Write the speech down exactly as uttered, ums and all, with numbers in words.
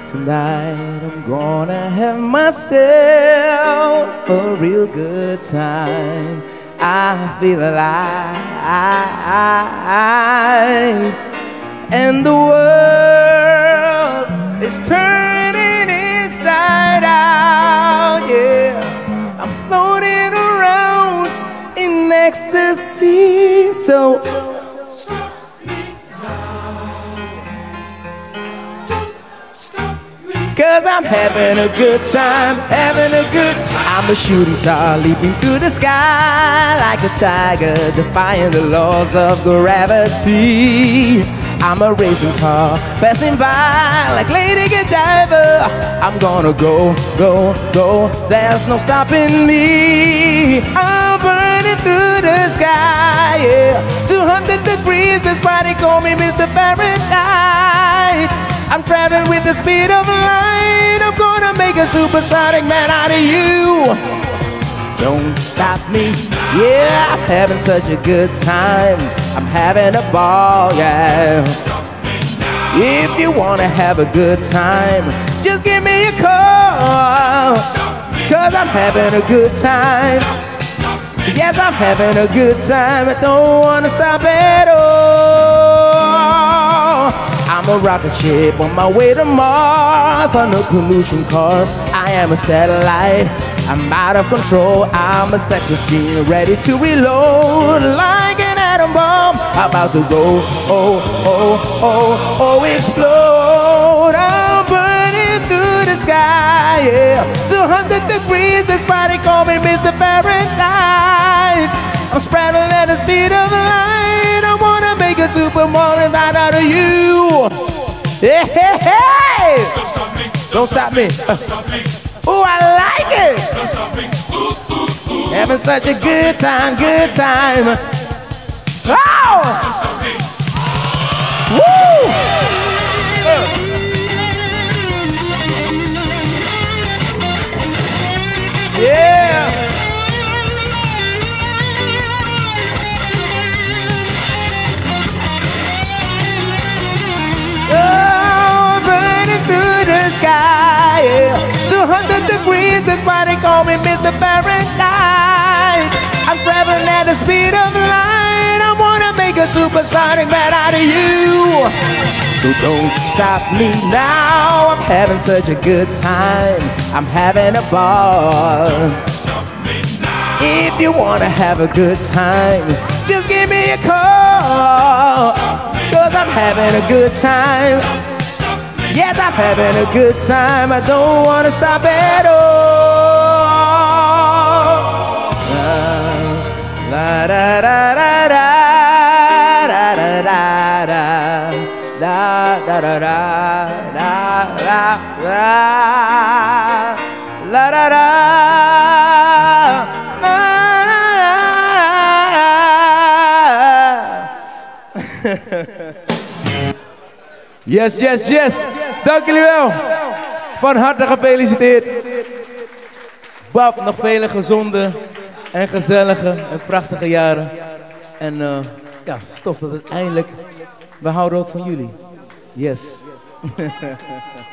Tonight I'm gonna have myself a real good time. I feel alive, and the world is turning inside out. Yeah, I'm floating around in ecstasy. So don't stop me now. Don't stop me. Cause I'm having a good time, having a good time. I'm a shooting star leaping through the sky like a tiger, defying the laws of gravity. I'm a racing car passing by like Lady Godiva. I'm gonna go, go, go, there's no stopping me. I'm burning through the sky, yeah. two hundred degrees, that's why they call me Mister Fahrenheit. I'm traveling with the speed of light. I'm gonna make a supersonic man out of you. Don't stop me, yeah, I'm having such a good time. I'm having a ball, yeah. If you wanna have a good time, just give me a call. Cause I'm having a good time. Yes, I'm having a good time. I don't wanna stop at all. I'm a rocket ship on my way to Mars on a pollution course. I am a satellite. I'm out of control, I'm a sex machine ready to reload like an atom bomb, about to go, oh, oh, oh, oh, explode. I'm burning through the sky, yeah. two hundred degrees, that's why they call me Mister Fahrenheit. I'm spreading at the speed of light. I wanna make a supermodel right out of you. Hey, hey, hey! Don't stop me. Don't stop me. Ooh, I like it! Having such a good time, good time. Oh! Woo! Yeah! Oh, burning through the sky, yeah. two hundred degrees, that's why they call me Mister Fahrenheit. I'm traveling at the speed of light. I wanna make a supersonic man out of you. So don't stop me now. I'm having such a good time. I'm having a ball. If you wanna have a good time, just give me a call. Cause I'm having a good time. Yes, I'm having a good time. I don't want to stop at all. La da da da da da da da da da da da da la da da. Yes, yes, yes. Dank jullie wel. Van harte gefeliciteerd. Bob, nog vele gezonde en gezellige en prachtige jaren. En uh, ja, stof dat uiteindelijk. We houden ook van jullie. Yes.